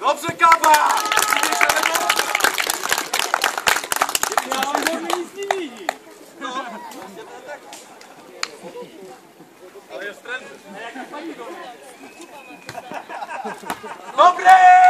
Dobrze, kawa! Nic nie widzi. Ale jest trendy. Dobre!